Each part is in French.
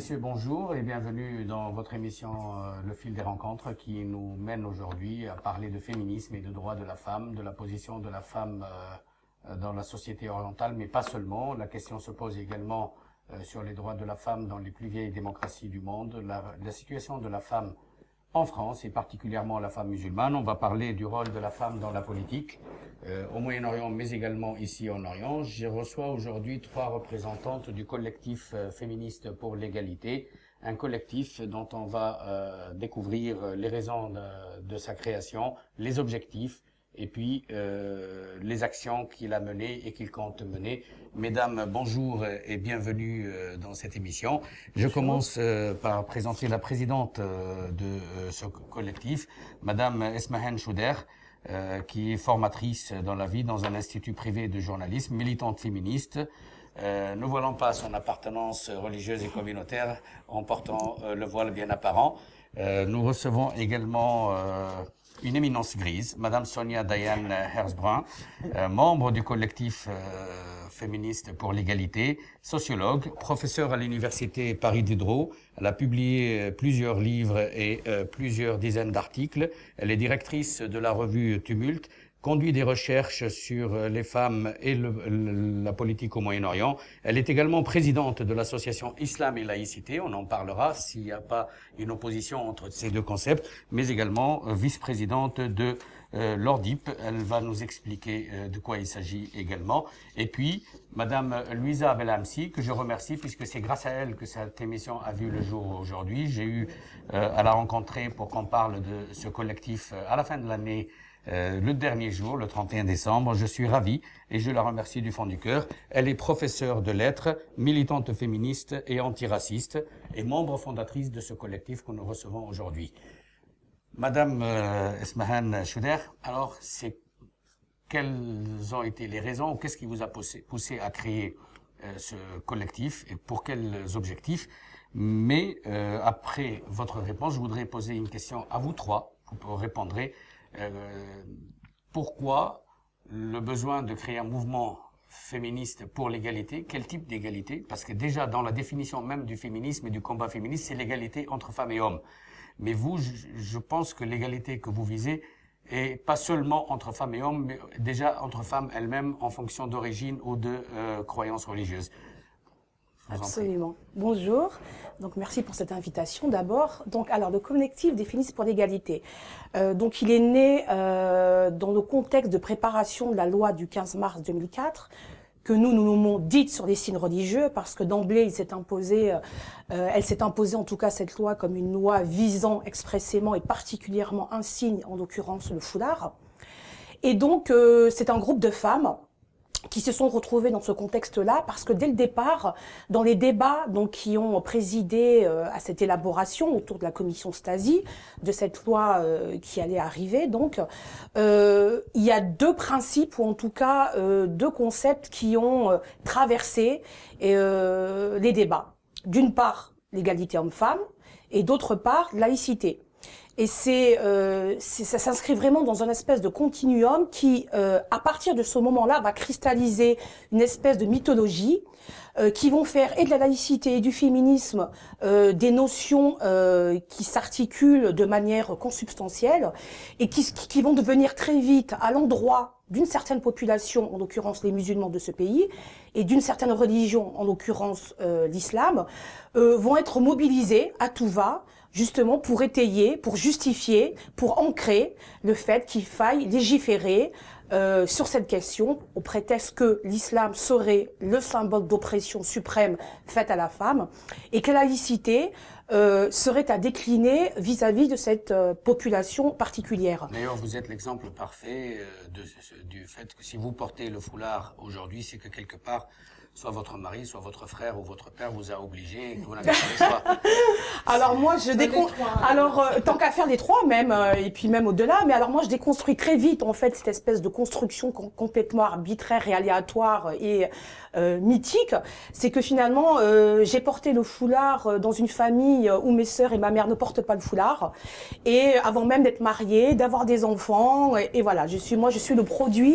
messieurs, bonjour et bienvenue dans votre émission Le fil des rencontres qui nous mène aujourd'hui à parler de féminisme et de droits de la femme, de la position de la femme dans la société orientale, mais pas seulement. La question se pose également sur les droits de la femme dans les plus vieilles démocraties du monde, la situation de la femme en France et particulièrement la femme musulmane. On va parler du rôle de la femme dans la politique au Moyen-Orient, mais également ici en Orient. Je reçois aujourd'hui 3 représentantes du collectif féministe pour l'égalité, un collectif dont on va découvrir les raisons de sa création, les objectifs et puis les actions qu'il a menées et qu'il compte mener. Mesdames, bonjour et bienvenue dans cette émission. Je commence par présenter la présidente de ce collectif, Madame Esmahan Chouder, qui est formatrice dans la vie dans un institut privé de journalisme, militante féministe. Ne voilant pas son appartenance religieuse et communautaire en portant le voile bien apparent. Nous recevons également une éminence grise, Madame Sonia Diane Herzbrun, membre du collectif féministe pour l'égalité, sociologue, professeure à l'université Paris Diderot. Elle a publié plusieurs livres et plusieurs dizaines d'articles. Elle est directrice de la revue Tumulte, conduit des recherches sur les femmes et la politique au Moyen-Orient. Elle est également présidente de l'association Islam et Laïcité, on en parlera s'il n'y a pas une opposition entre ces deux concepts, mais également vice-présidente de l'ORDIP. Elle va nous expliquer de quoi il s'agit également. Et puis, Madame Louisa Belhamsi, que je remercie puisque c'est grâce à elle que cette émission a vu le jour aujourd'hui. J'ai eu à la rencontrer pour qu'on parle de ce collectif à la fin de l'année, le dernier jour, le 31 décembre. Je suis ravi et je la remercie du fond du cœur. Elle est professeure de lettres, militante féministe et antiraciste et membre fondatrice de ce collectif que nous recevons aujourd'hui. Madame Esmahan Chouder, alors quelles ont été les raisons ou qu'est-ce qui vous a poussé à créer ce collectif et pour quels objectifs? Mais après votre réponse, je voudrais poser une question à vous trois. Vous répondrez. Pourquoi le besoin de créer un mouvement féministe pour l'égalité? Quel type d'égalité? Parce que déjà dans la définition même du féminisme et du combat féministe, c'est l'égalité entre femmes et hommes. Mais vous, je pense que l'égalité que vous visez est pas seulement entre femmes et hommes, mais déjà entre femmes elles-mêmes en fonction d'origine ou de croyances religieuses. Absolument. Bonjour. Donc merci pour cette invitation d'abord. Donc alors le collectif des féministes pour l'égalité. Donc il est né dans le contexte de préparation de la loi du 15 mars 2004 que nous nommons dite sur les signes religieux parce que d'emblée elle s'est imposée en tout cas cette loi comme une loi visant expressément et particulièrement un signe, en l'occurrence le foulard. Et donc c'est un groupe de femmes qui se sont retrouvés dans ce contexte-là parce que dès le départ, dans les débats donc qui ont présidé à cette élaboration autour de la commission Stasi de cette loi qui allait arriver, donc il y a 2 principes ou en tout cas 2 concepts qui ont traversé les débats. D'une part, l'égalité homme-femme et d'autre part, laïcité. Et ça s'inscrit vraiment dans une espèce de continuum qui, à partir de ce moment-là, va cristalliser une espèce de mythologie qui vont faire et de la laïcité et du féminisme des notions qui s'articulent de manière consubstantielle et qui vont devenir très vite à l'endroit d'une certaine population, en l'occurrence les musulmans de ce pays, et d'une certaine religion, en l'occurrence l'islam, vont être mobilisés à tout va, justement pour étayer, pour justifier, pour ancrer le fait qu'il faille légiférer sur cette question, au prétexte que l'islam serait le symbole d'oppression suprême faite à la femme, et que la laïcité serait à décliner vis-à-vis de cette population particulière. D'ailleurs, vous êtes l'exemple parfait du fait que si vous portez le foulard aujourd'hui, c'est que quelque part, soit votre mari, soit votre frère ou votre père vous a obligé et que vous n'avez pas le choix. Alors moi, tant qu'à faire les 3 même, et puis même au-delà, mais alors moi je déconstruis très vite en fait cette espèce de construction complètement arbitraire et aléatoire et mythique. C'est que finalement, j'ai porté le foulard dans une famille où mes sœurs et ma mère ne portent pas le foulard, et avant même d'être mariée, d'avoir des enfants, et voilà, je suis le produit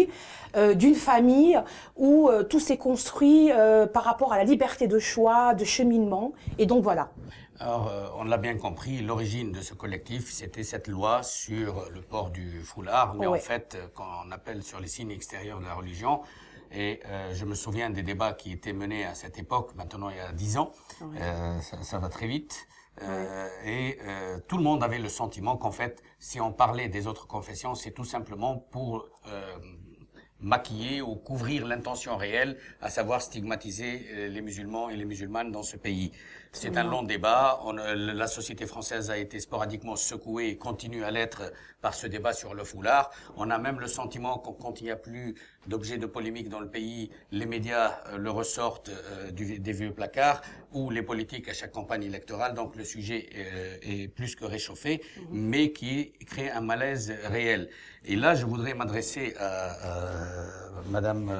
d'une famille où tout s'est construit par rapport à la liberté de choix, de cheminement. Et donc voilà. Alors, on l'a bien compris, l'origine de ce collectif, c'était cette loi sur le port du foulard, mais en fait, qu'on appelle sur les signes extérieurs de la religion. Et je me souviens des débats qui étaient menés à cette époque, maintenant il y a 10 ans, ça va très vite. Tout le monde avait le sentiment qu'en fait, si on parlait des autres confessions, c'est tout simplement pour maquiller ou couvrir l'intention réelle, à savoir stigmatiser les musulmans et les musulmanes dans ce pays. C'est un long débat. La société française a été sporadiquement secouée et continue à l'être par ce débat sur le foulard. On a même le sentiment que quand il n'y a plus d'objets de polémique dans le pays, les médias le ressortent des vieux placards, ou les politiques à chaque campagne électorale. Donc le sujet est plus que réchauffé, mais qui crée un malaise réel. Et là, je voudrais m'adresser à Madame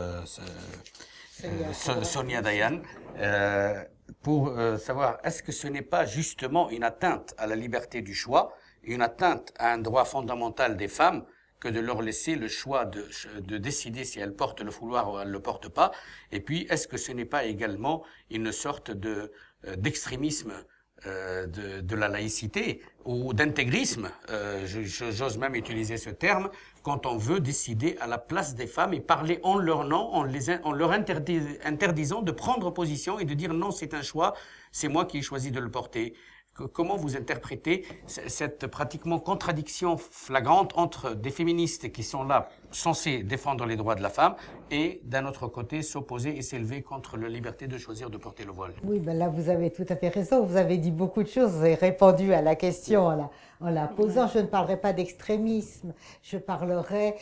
Sonia Dayan pour savoir, est-ce que ce n'est pas justement une atteinte à la liberté du choix, une atteinte à un droit fondamental des femmes, que de leur laisser le choix de décider si elles portent le foulard ou elles ne le portent pas? Et puis, est-ce que ce n'est pas également une sorte d'extrémisme de la laïcité ou d'intégrisme, j'ose même utiliser ce terme, quand on veut décider à la place des femmes et parler en leur nom, en leur interdisant de prendre position et de dire non, c'est un choix, c'est moi qui ai choisi de le porter. Comment vous interprétez cette pratiquement contradiction flagrante entre des féministes qui sont là, censées défendre les droits de la femme, et d'un autre côté s'opposer et s'élever contre la liberté de choisir de porter le voile? Oui, ben là vous avez tout à fait raison, vous avez dit beaucoup de choses, vous avez répondu à la question en la posant. Je ne parlerai pas d'extrémisme, je parlerai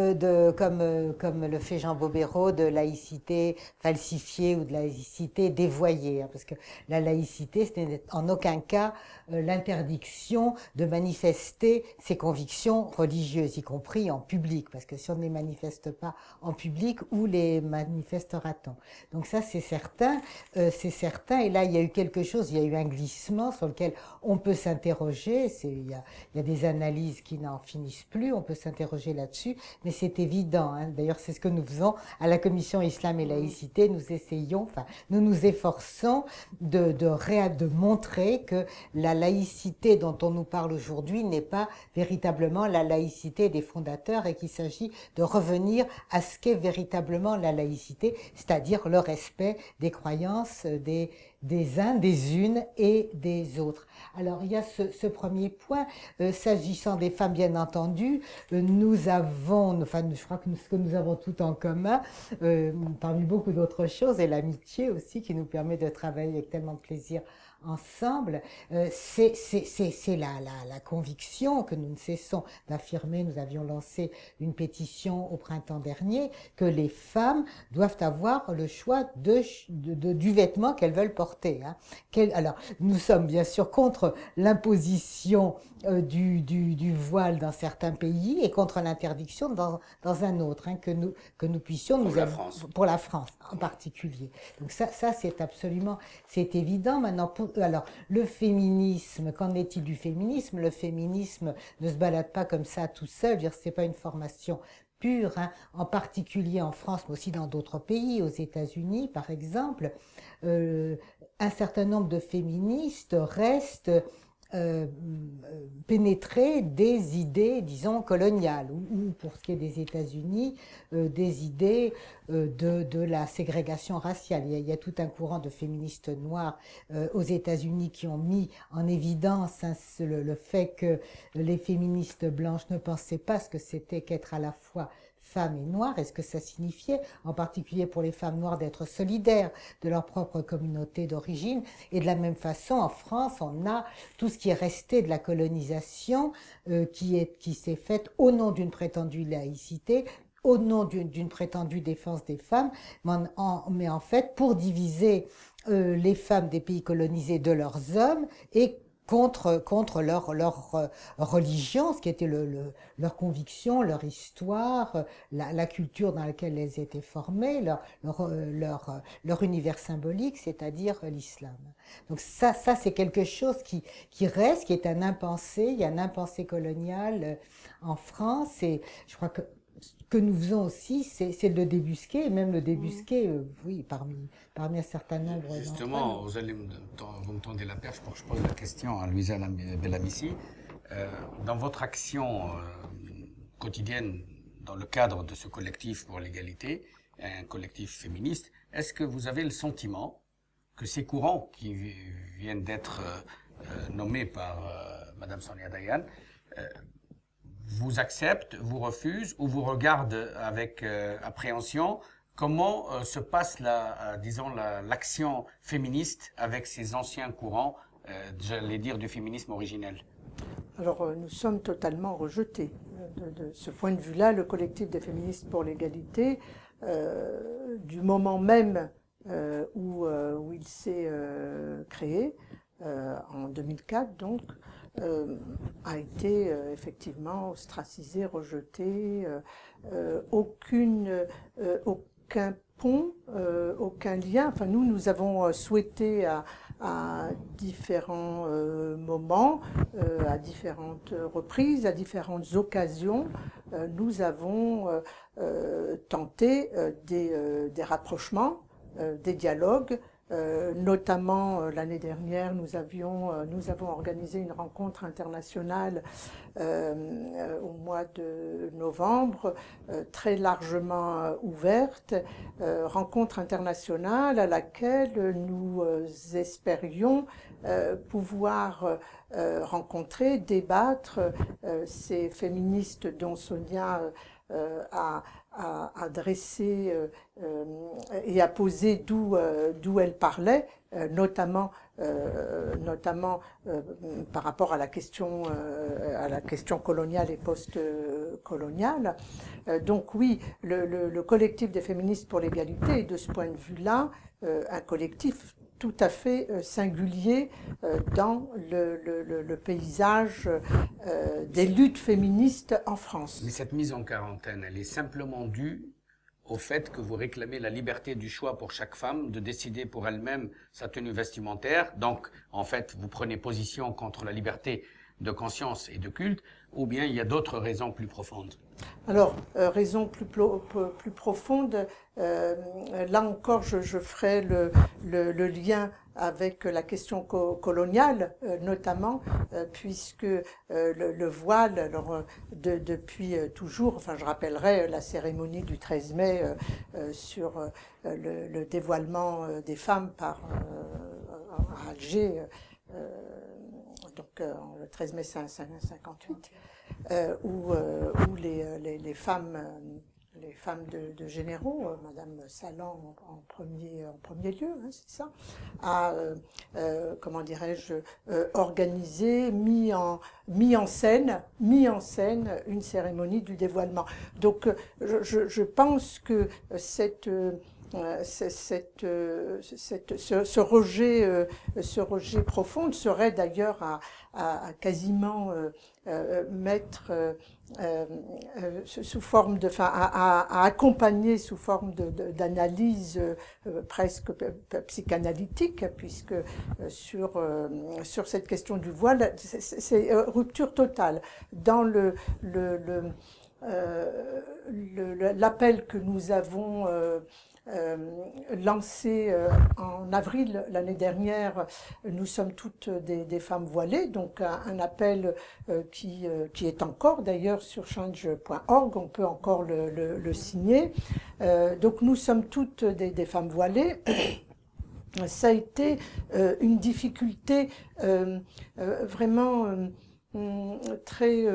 comme le fait Jean Bobéro, de laïcité falsifiée ou de laïcité dévoyée, hein, parce que la laïcité, ce n'est en aucun cas l'interdiction de manifester ses convictions religieuses, y compris en public, parce que si on ne les manifeste pas en public, où les manifestera-t-on? Donc ça, c'est certain, et là, il y a eu quelque chose, il y a eu un glissement sur lequel on peut s'interroger, il y a des analyses qui n'en finissent plus, on peut s'interroger là-dessus, mais c'est évident, hein. D'ailleurs, c'est ce que nous faisons à la Commission Islam et Laïcité, nous nous efforçons de montrer que la laïcité dont on nous parle aujourd'hui n'est pas véritablement la laïcité des fondateurs et qu'il s'agit de revenir à ce qu'est véritablement la laïcité, c'est-à-dire le respect des croyances des uns, des unes et des autres. Alors, il y a ce premier point. S'agissant des femmes, bien entendu, nous avons, je crois que ce que nous avons tout en commun, parmi beaucoup d'autres choses, et l'amitié aussi qui nous permet de travailler avec tellement de plaisir ensemble, c'est la conviction que nous ne cessons d'affirmer. Nous avions lancé une pétition au printemps dernier, que les femmes doivent avoir le choix du vêtement qu'elles veulent porter. Hein. Alors, nous sommes bien sûr contre l'imposition du voile dans certains pays et contre l'interdiction dans un autre, hein, que nous puissions pour la France en particulier. Donc ça c'est absolument, c'est évident. Maintenant, alors le féminisme, qu'en est-il du féminisme? Le féminisme ne se balade pas comme ça tout seul, c'est pas une formation pure, hein, en particulier en France, mais aussi dans d'autres pays, aux États-Unis par exemple. Un certain nombre de féministes restent pénétrer des idées, disons, coloniales, ou pour ce qui est des États-Unis, des idées de la ségrégation raciale. Il y a tout un courant de féministes noirs aux États-Unis qui ont mis en évidence, hein, le fait que les féministes blanches ne pensaient pas ce que c'était qu'être à la fois femmes et noires, et ce que ça signifiait, en particulier pour les femmes noires, d'être solidaires de leur propre communauté d'origine. Et de la même façon, en France, on a tout ce qui est resté de la colonisation qui s'est faite au nom d'une prétendue laïcité, au nom d'une prétendue défense des femmes, mais en fait pour diviser les femmes des pays colonisés de leurs hommes et contre leur religion, ce qui était leur conviction, leur histoire, la culture dans laquelle elles étaient formées, leur univers symbolique, c'est-à-dire l'islam. Donc ça c'est quelque chose qui reste, qui est un impensé. Il y a un impensé colonial en France, et je crois que que nous faisons aussi, c'est le débusquer, et même le débusquer, oui, parmi un certain nombre d'entre Justement, vous me tendez la perche pour que je pose la question à Louisa Belamissi. Dans votre action quotidienne, dans le cadre de ce collectif pour l'égalité, un collectif féministe, est-ce que vous avez le sentiment que ces courants qui viennent d'être nommés par Madame Sonia Dayan vous acceptent, vous refusent ou vous regardent avec appréhension? Comment se passe l'action féministe avec ces anciens courants, j'allais dire, du féminisme originel? Alors, nous sommes totalement rejetés. De ce point de vue-là, le collectif des féministes pour l'égalité, du moment même où il s'est créé, en 2004 donc, a été effectivement ostracisé, rejeté, aucun pont, aucun lien. Enfin, nous avons souhaité à différents moments, à différentes reprises, à différentes occasions, nous avons tenté des rapprochements, des dialogues. Notamment l'année dernière, nous avons organisé une rencontre internationale au mois de novembre, très largement ouverte, rencontre internationale à laquelle nous espérions pouvoir rencontrer, débattre ces féministes dont Sonia a dressé et a posé d'où elle parlait, notamment par rapport à la question coloniale et post-coloniale. Donc oui, le collectif des féministes pour l'égalité est de ce point de vue-là un collectif tout à fait singulier dans le paysage des luttes féministes en France. Mais cette mise en quarantaine, elle est simplement due au fait que vous réclamez la liberté du choix pour chaque femme de décider pour elle-même sa tenue vestimentaire. Donc, en fait, vous prenez position contre la liberté de conscience et de culte, ou bien il y a d'autres raisons plus profondes? Alors, raison plus profonde, là encore, je ferai le lien avec la question coloniale, notamment, puisque le voile, alors, depuis toujours, enfin, je rappellerai la cérémonie du 13 mai sur le dévoilement des femmes par à Alger, donc le 13 mai 1958, où les femmes de généraux, Madame Salan en premier lieu, hein, c'est ça, a, comment dirais-je, organisé, mis en scène une cérémonie du dévoilement. Donc, je pense que ce rejet profond serait d'ailleurs à quasiment mettre sous forme à accompagner sous forme d'analyse presque psychanalytique, puisque sur cette question du voile, c'est rupture totale dans l'appel que nous avons lancé en avril l'année dernière. Nous sommes toutes des femmes voilées, donc un appel qui est encore d'ailleurs sur change.org, on peut encore le signer. Donc nous sommes toutes des femmes voilées. Ça a été une difficulté vraiment très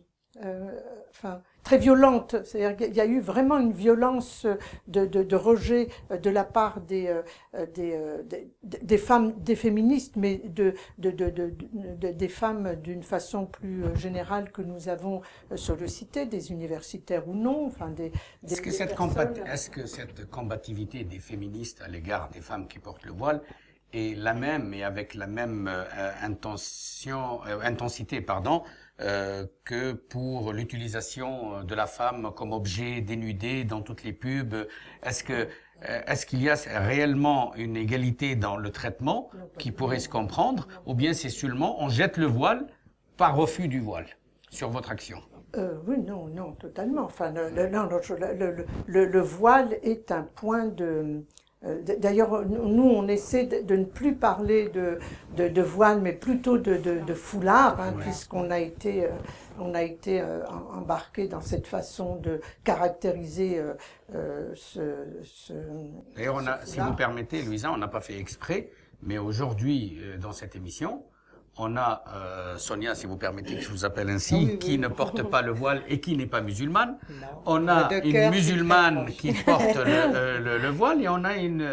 très violente. C'est-à-dire qu'il y a eu vraiment une violence de rejet de la part des femmes, des féministes, mais des femmes d'une façon plus générale que nous avons sollicité, des universitaires ou non. Enfin, est-ce que cette combativité des féministes à l'égard des femmes qui portent le voile est la même et avec la même intensité, que pour l'utilisation de la femme comme objet dénudé dans toutes les pubs? Est-ce qu'il y a réellement une égalité dans le traitement qui pourrait se comprendre, ou bien c'est seulement on jette le voile par refus du voile sur votre action? Oui, non, non, totalement. Enfin, le voile est un point de... D'ailleurs, nous, on essaie de ne plus parler de voile, mais plutôt de foulard, hein, puisqu'on a été, embarqué dans cette façon de caractériser D'ailleurs, si vous permettez, Louisa, on n'a pas fait exprès, mais aujourd'hui, dans cette émission, on a Sonia, si vous permettez que je vous appelle ainsi, qui ne porte pas le voile et qui n'est pas musulmane. Non. On a une musulmane qui porte le voile et on a une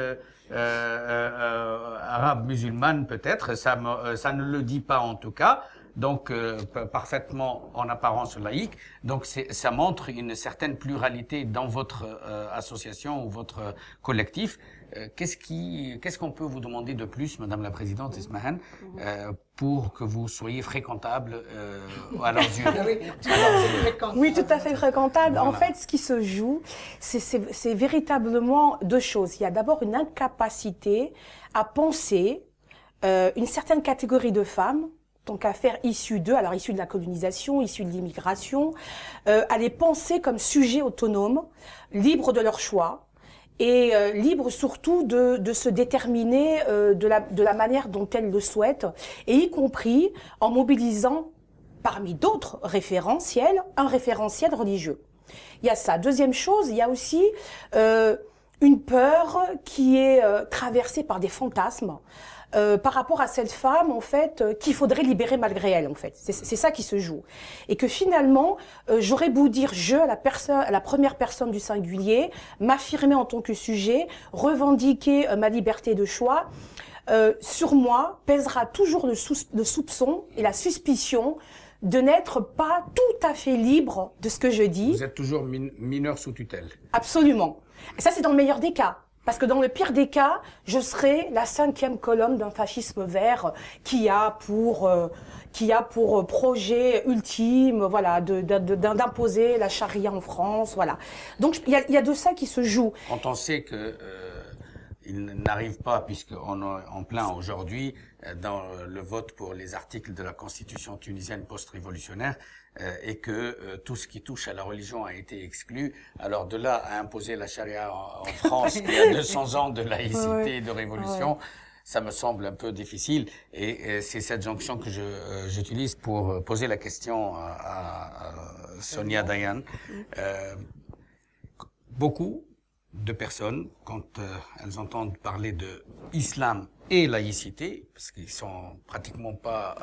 arabe musulmane peut-être, ça ne le dit pas en tout cas, donc parfaitement en apparence laïque. Donc ça montre une certaine pluralité dans votre association ou votre collectif. Qu'est-ce qu'on peut vous demander de plus, Madame la Présidente Ismahan, pour que vous soyez fréquentable à leurs yeux? Oui, tout à fait fréquentable. Voilà. En fait, ce qui se joue, c'est véritablement deux choses. Il y a d'abord une incapacité à penser une certaine catégorie de femmes, donc à faire issues d'eux, alors issues de la colonisation, issues de l'immigration, à les penser comme sujets autonomes, libres de leur choix, et libre surtout de se déterminer de la manière dont elle le souhaite, et y compris en mobilisant parmi d'autres référentiels, un référentiel religieux. Il y a ça. Deuxième chose, il y a aussi une peur qui est traversée par des fantasmes par rapport à cette femme, en fait, qu'il faudrait libérer malgré elle, en fait. C'est ça qui se joue. Et que finalement, j'aurais beau dire je à la première personne du singulier, m'affirmer en tant que sujet, revendiquer ma liberté de choix, sur moi pèsera toujours le soupçon et la suspicion de n'être pas tout à fait libre de ce que je dis. Vous êtes toujours mineur sous tutelle. Absolument. Et ça, c'est dans le meilleur des cas. Parce que dans le pire des cas, je serai la 5e colonne d'un fascisme vert qui a pour projet ultime, voilà, d'imposer la charia en France, voilà. Donc il y a de ça qui se joue. Quand on sait que il n'arrive pas, puisqu'on est en plein aujourd'hui dans le vote pour les articles de la Constitution tunisienne post-révolutionnaire, et que tout ce qui touche à la religion a été exclu. Alors de là à imposer la charia en France, qui a 200 ans de laïcité et de révolution, ça me semble un peu difficile. Et c'est cette jonction que j'utilise pour poser la question à Sonia Dayan. Beaucoup de personnes, quand elles entendent parler de islam et laïcité, parce qu'ils sont pratiquement pas...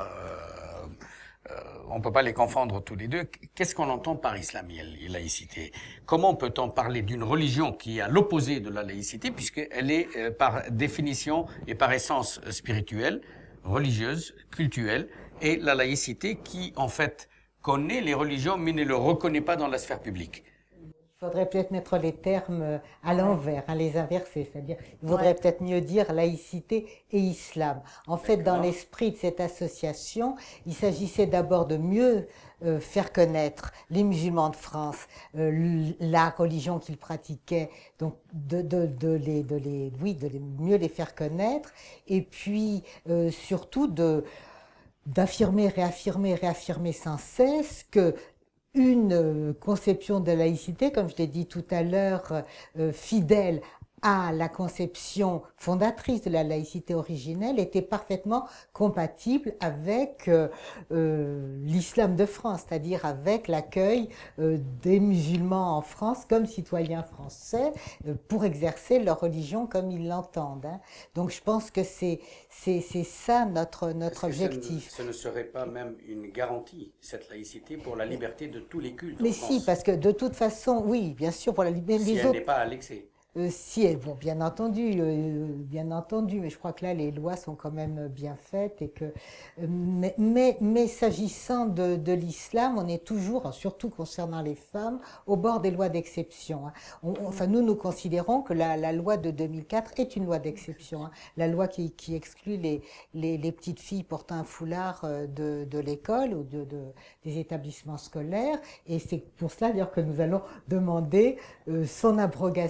on peut pas les confondre tous les deux. Qu'est-ce qu'on entend par islam et laïcité? Comment peut-on parler d'une religion qui est à l'opposé de la laïcité, puisqu'elle est par définition et par essence spirituelle, religieuse, cultuelle, et la laïcité qui, en fait, connaît les religions mais ne le reconnaît pas dans la sphère publique? Il faudrait peut-être mettre les termes à l'envers, les inverser, c'est-à-dire il faudrait peut-être mieux dire laïcité et islam. En fait, dans l'esprit de cette association, il s'agissait d'abord de mieux faire connaître les musulmans de France, la religion qu'ils pratiquaient, donc de mieux les faire connaître, et puis surtout d'affirmer, réaffirmer sans cesse que une conception de laïcité, comme je l'ai dit tout à l'heure, fidèle à la conception fondatrice de la laïcité originelle, était parfaitement compatible avec l'islam de France, c'est-à-dire avec l'accueil des musulmans en France comme citoyens français pour exercer leur religion comme ils l'entendent. Hein. Donc je pense que c'est ça notre objectif. Ce ne serait pas même une garantie, cette laïcité, pour la liberté de tous les cultes? Mais si, parce que de toute façon, oui, bien sûr, pour la liberté si elle n'est pas à l'excès. Si, bon, bien entendu, mais je crois que là les lois sont quand même bien faites et que, mais s'agissant de l'islam, on est toujours, surtout concernant les femmes, au bord des lois d'exception. Hein. Enfin, nous considérons que la loi de 2004 est une loi d'exception. Hein. La loi qui exclut les petites filles portant un foulard de l'école ou des établissements scolaires, et c'est pour cela d'ailleurs que nous allons demander son abrogation.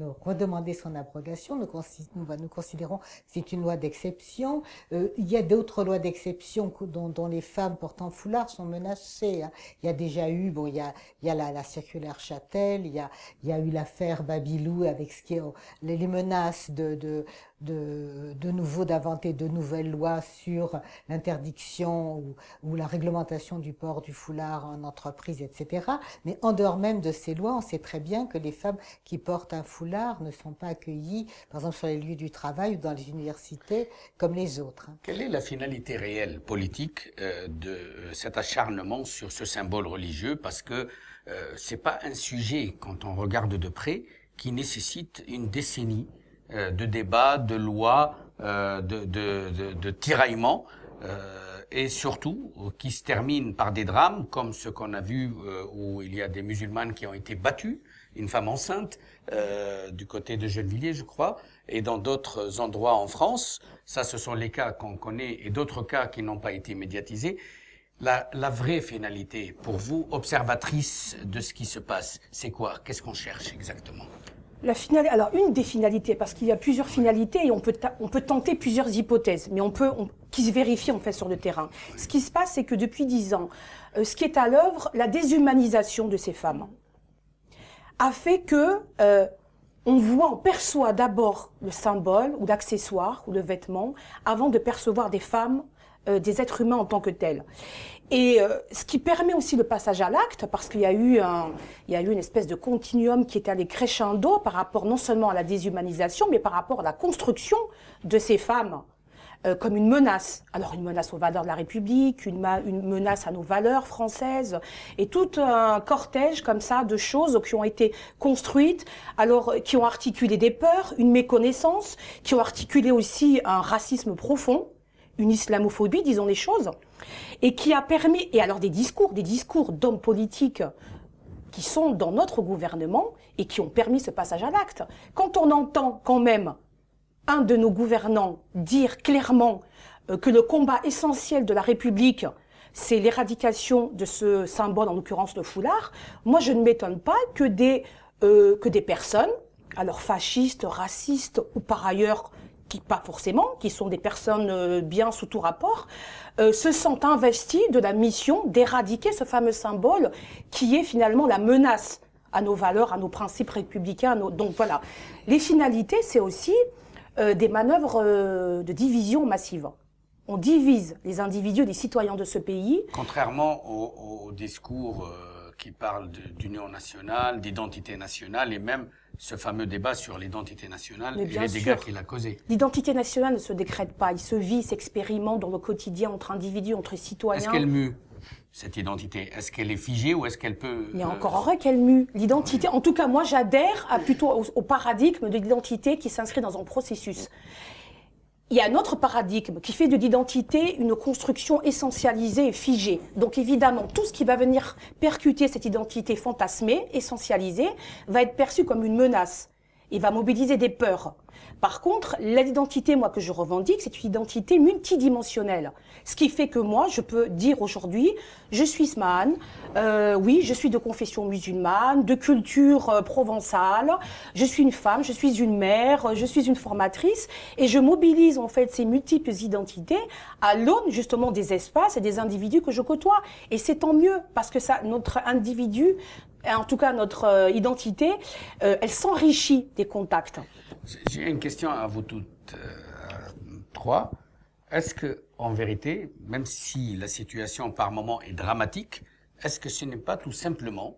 redemander son abrogation. Nous considérons que c'est une loi d'exception. Il y a d'autres lois d'exception dont les femmes portant foulard sont menacées. Hein. Il y a déjà eu, bon, il y a la circulaire Châtel, il y a eu l'affaire Babilou avec ce qui est les menaces de nouveau d'inventer de nouvelles lois sur l'interdiction ou la réglementation du port du foulard en entreprise, etc. Mais en dehors même de ces lois, on sait très bien que les femmes qui portent un foulard ne sont pas accueillies, par exemple sur les lieux du travail ou dans les universités, comme les autres. Quelle est la finalité réelle politique de cet acharnement sur ce symbole religieux? Parce que c'est pas un sujet, quand on regarde de près, qui nécessite une décennie de débats, de lois, de tiraillements, et surtout qui se termine par des drames comme ce qu'on a vu où il y a des musulmanes qui ont été battues, une femme enceinte du côté de Gennevilliers, je crois, et dans d'autres endroits en France. Ça, ce sont les cas qu'on connaît et d'autres cas qui n'ont pas été médiatisés. La vraie finalité, pour vous, observatrice de ce qui se passe, c'est quoi? Qu'est-ce qu'on cherche exactement? Alors, une des finalités, parce qu'il y a plusieurs finalités et on peut tenter plusieurs hypothèses, mais qui se vérifient en fait sur le terrain. Ce qui se passe, c'est que depuis 10 ans, ce qui est à l'œuvre, la déshumanisation de ces femmes, a fait que on perçoit d'abord le symbole ou l'accessoire ou le vêtement avant de percevoir des femmes, des êtres humains en tant que tels. Et ce qui permet aussi le passage à l'acte, parce qu'il y a eu une espèce de continuum qui est allé crescendo par rapport non seulement à la déshumanisation, mais par rapport à la construction de ces femmes comme une menace. Alors une menace aux valeurs de la République, une menace à nos valeurs françaises, et tout un cortège comme ça de choses qui ont été construites, alors qui ont articulé des peurs, une méconnaissance, qui ont articulé aussi un racisme profond, une islamophobie, disons les choses, et qui a permis, et alors des discours d'hommes politiques qui sont dans notre gouvernement et qui ont permis ce passage à l'acte. Quand on entend quand même un de nos gouvernants dire clairement que le combat essentiel de la République, c'est l'éradication de ce symbole, en l'occurrence le foulard, moi je ne m'étonne pas que des personnes, alors fascistes, racistes ou par ailleurs, pas forcément, qui sont des personnes bien sous tout rapport, se sentent investis de la mission d'éradiquer ce fameux symbole qui est finalement la menace à nos valeurs, à nos principes républicains. Donc voilà, les finalités, c'est aussi des manœuvres de division massive. On divise les individus, les citoyens de ce pays. Contrairement au discours qui parle d'union nationale, d'identité nationale et même ce fameux débat sur l'identité nationale et les dégâts qu'il a causés. L'identité nationale ne se décrète pas, il se vit, s'expérimente dans le quotidien entre individus, entre citoyens. Est-ce qu'elle mue, cette identité? Est-ce qu'elle est figée ou est-ce qu'elle peut... Il y a encore heureux qu'elle mue. L'identité, en tout cas moi j'adhère plutôt au paradigme de l'identité qui s'inscrit dans un processus. Il y a un autre paradigme qui fait de l'identité une construction essentialisée et figée. Donc évidemment, tout ce qui va venir percuter cette identité fantasmée, essentialisée, va être perçu comme une menace et va mobiliser des peurs. Par contre, l'identité, moi, que je revendique, c'est une identité multidimensionnelle. Ce qui fait que moi, je peux dire aujourd'hui, je suis Ismahane, oui, je suis de confession musulmane, de culture provençale, je suis une femme, je suis une mère, je suis une formatrice, et je mobilise en fait ces multiples identités à l'aune justement des espaces et des individus que je côtoie. Et c'est tant mieux, parce que ça, notre individu, en tout cas notre identité, elle s'enrichit des contacts. J'ai une question à vous toutes trois. Est-ce que, en vérité, même si la situation par moment est dramatique, est-ce que ce n'est pas tout simplement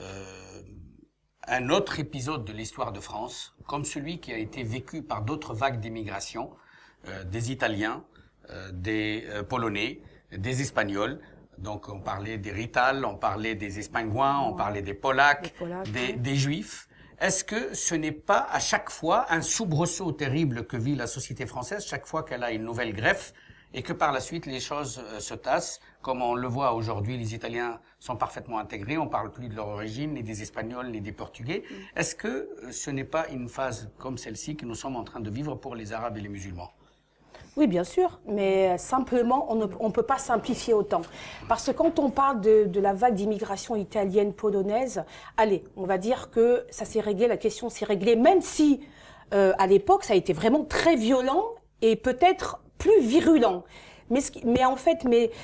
un autre épisode de l'histoire de France, comme celui qui a été vécu par d'autres vagues d'immigration, des Italiens, des Polonais, des Espagnols? Donc on parlait des Rital, on parlait des Espingouins, on parlait des Polacs, des Juifs. Est-ce que ce n'est pas à chaque fois un soubresaut terrible que vit la société française chaque fois qu'elle a une nouvelle greffe et que par la suite les choses se tassent, comme on le voit aujourd'hui, les Italiens sont parfaitement intégrés, on ne parle plus de leur origine, ni des Espagnols, ni des Portugais. Est-ce que ce n'est pas une phase comme celle-ci que nous sommes en train de vivre pour les Arabes et les musulmans? Oui, bien sûr, mais simplement, on ne peut pas simplifier autant. Parce que quand on parle de la vague d'immigration italienne, polonaise, allez, on va dire que ça s'est réglé, la question s'est réglée, même si à l'époque, ça a été vraiment très violent et peut-être plus virulent. Mais en fait,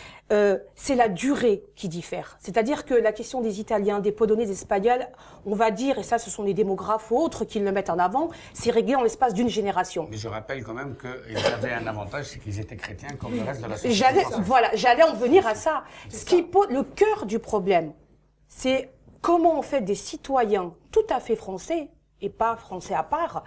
c'est la durée qui diffère. C'est-à-dire que la question des Italiens, des Polonais, des Espagnols, on va dire, et ça ce sont les démographes ou autres qui le mettent en avant, c'est réglé en l'espace d'une génération. Mais je rappelle quand même qu'ils avaient un avantage, c'est qu'ils étaient chrétiens comme le reste de la société. J'allais en venir à ça. Le cœur du problème, c'est comment on fait des citoyens tout à fait français, et pas français à part,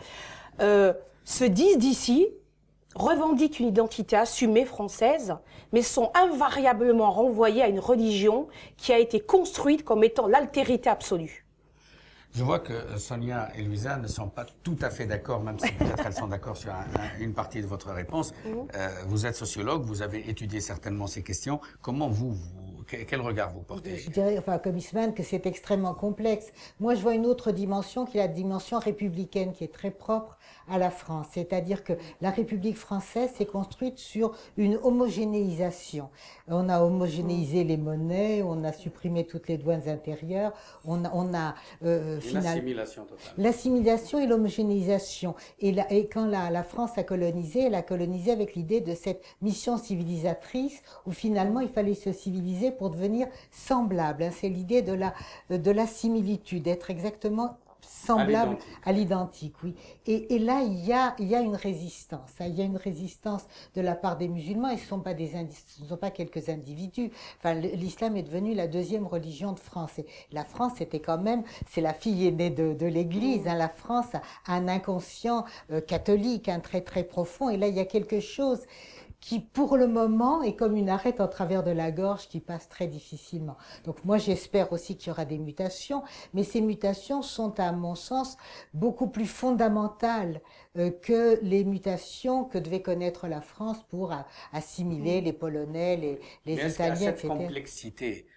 se disent d'ici, revendiquent une identité assumée française, mais sont invariablement renvoyés à une religion qui a été construite comme étant l'altérité absolue. Je vois que Sonia et Louisa ne sont pas tout à fait d'accord, même si peut-être elles sont d'accord sur une partie de votre réponse. Vous êtes sociologue, vous avez étudié certainement ces questions. Comment quel regard vous portez? Je dirais, enfin, comme Isman, que c'est extrêmement complexe. Moi, je vois une autre dimension qui est la dimension républicaine, qui est très propre à la France. C'est-à-dire que la République française s'est construite sur une homogénéisation. On a homogénéisé les monnaies, on a supprimé toutes les douanes intérieures, on a l'assimilation totale. L'assimilation et l'homogénéisation. Et quand la France a colonisé, elle a colonisé avec l'idée de cette mission civilisatrice où finalement il fallait se civiliser pour devenir semblable. C'est l'idée de la similitude, d'être exactement semblable à l'identique, oui. Et là, il y a une résistance. Il y a une résistance de la part des musulmans. Et ce ne sont pas quelques individus. Enfin, l'islam est devenu la deuxième religion de France. Et la France, c'était quand même, c'est la fille aînée de l'Église. Hein. La France a un inconscient catholique, un très très profond. Et là, il y a quelque chose qui, pour le moment, est comme une arête en travers de la gorge qui passe très difficilement. Donc moi, j'espère aussi qu'il y aura des mutations, mais ces mutations sont, à mon sens, beaucoup plus fondamentales que les mutations que devait connaître la France pour assimiler les Polonais, les Italiens, etc. Est-ce qu'à cette complexité,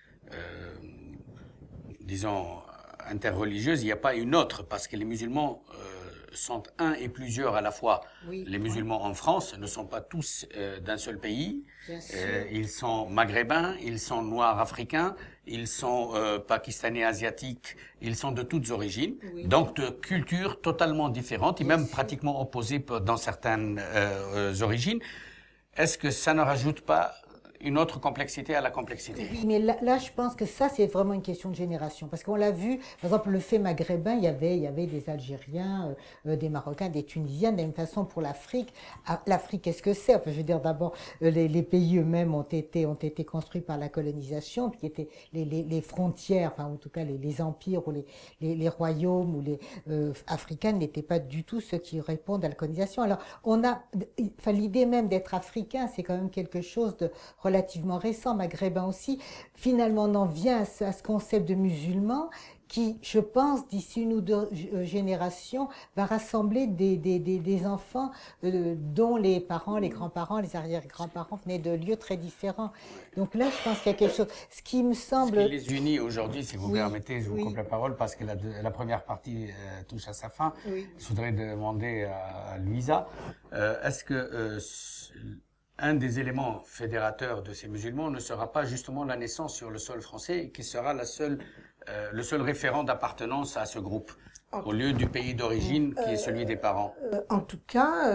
disons, interreligieuse, il n'y a pas une autre? Parce que les musulmans sont un et plusieurs à la fois. Oui, les musulmans en France ne sont pas tous d'un seul pays. Ils sont maghrébins, ils sont noirs africains, ils sont pakistanais, asiatiques, ils sont de toutes origines. Oui. Donc de cultures totalement différentes et même pratiquement opposées dans certaines origines. Est-ce que ça ne rajoute pas une autre complexité à la complexité? Oui, mais là, je pense que ça, c'est vraiment une question de génération. Parce qu'on l'a vu, par exemple, le fait maghrébin, il y avait des Algériens, des Marocains, des Tunisiens, de la même façon pour l'Afrique. L'Afrique, qu'est-ce que c'est? Enfin, je veux dire, d'abord, les pays eux-mêmes ont été construits par la colonisation, qui étaient les frontières, enfin, en tout cas, les empires ou les royaumes ou les africains n'étaient pas du tout ceux qui répondent à la colonisation. Alors, l'idée même d'être africain, c'est quand même quelque chose de relativement récent, maghrébin aussi. Finalement, on en vient à ce concept de musulman qui, je pense, d'ici une ou deux générations, va rassembler des enfants dont les parents, les grands-parents, les arrière-grands-parents venaient de lieux très différents. Donc là, je pense qu'il y a quelque chose. Ce qui me semble... Ce qui les unit aujourd'hui, si vous permettez, je vous coupe la parole, parce que la première partie touche à sa fin. Oui. Je voudrais demander à Louisa, est-ce que... un des éléments fédérateurs de ces musulmans ne sera pas justement la naissance sur le sol français et qui sera le seul référent d'appartenance à ce groupe, au lieu du pays d'origine qui est celui des parents? En tout cas,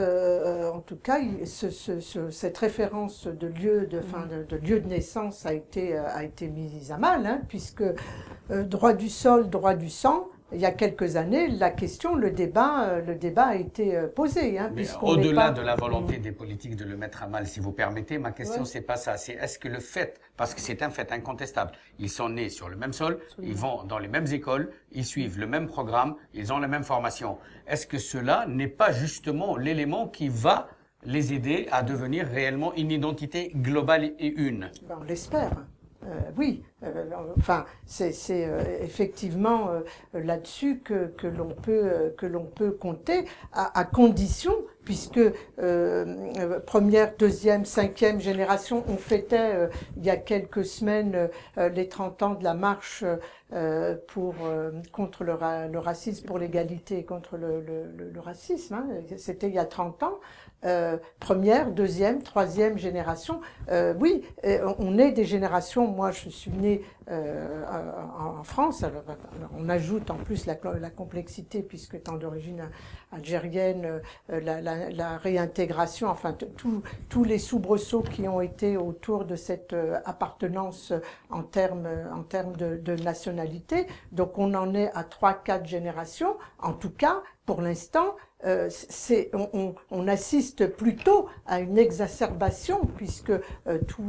cette référence de lieu de lieu de naissance a été mise à mal, hein, puisque droit du sol, droit du sang. Il y a quelques années, le débat a été posé. Hein, mais au-delà de la volonté des politiques de le mettre à mal, si vous permettez, ma question c'est pas ça. C'est est-ce que le fait, parce que c'est un fait incontestable, ils sont nés sur le même sol, ils vont dans les mêmes écoles, ils suivent le même programme, ils ont la même formation. Est-ce que cela n'est pas justement l'élément qui va les aider à devenir réellement une identité globale et une? On l'espère. Oui, enfin, c'est effectivement là-dessus que l'on peut compter, à condition, puisque première, deuxième, cinquième génération, on fêtait il y a quelques semaines les 30 ans de la marche contre le racisme, pour l'égalité, contre le racisme. Hein. C'était il y a 30 ans. première, deuxième, troisième génération. Oui, on est des générations. Moi, je suis née en France. Alors, on ajoute en plus la complexité, puisque étant d'origine algérienne, la réintégration, enfin tous les soubresauts qui ont été autour de cette appartenance en termes de nationalité. Donc on en est à 3-4 générations. En tout cas, pour l'instant, on assiste plutôt à une exacerbation, puisque tous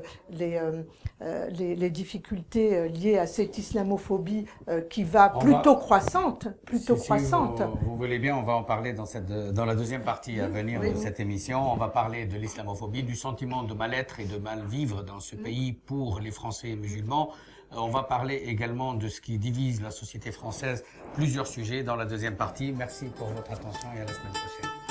les difficultés liées à cette islamophobie qui va plutôt croissante, croissante. Vous voulez bien, on va en parler dans la deuxième partie à venir de cette émission. On va parler de l'islamophobie, du sentiment de mal-être et de mal-vivre dans ce pays pour les Français musulmans. On va parler également de ce qui divise la société française, plusieurs sujets dans la deuxième partie. Merci pour votre attention et à la semaine prochaine.